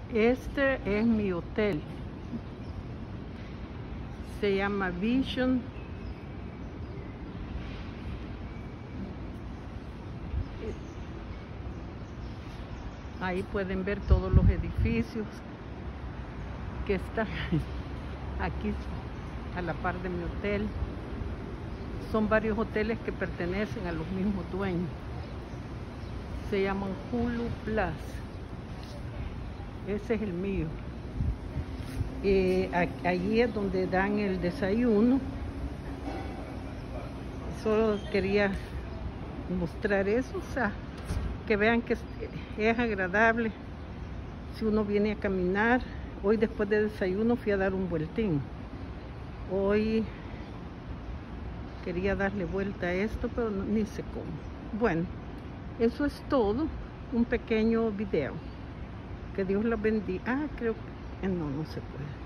Este es mi hotel. Se llama Vision. Ahí pueden ver todos los edificios que están aquí a la par de mi hotel. Son varios hoteles que pertenecen a los mismos dueños. Se llaman Hulu Plus. Ese es el mío. Allí es donde dan el desayuno. Solo quería mostrar eso, o sea, que vean que es agradable si uno viene a caminar. Hoy después de desayuno fui a dar un vueltín. Hoy quería darle vuelta a esto, pero ni sé cómo. Bueno, eso es todo. Un pequeño video. Que Dios los bendiga. Creo que no se puede.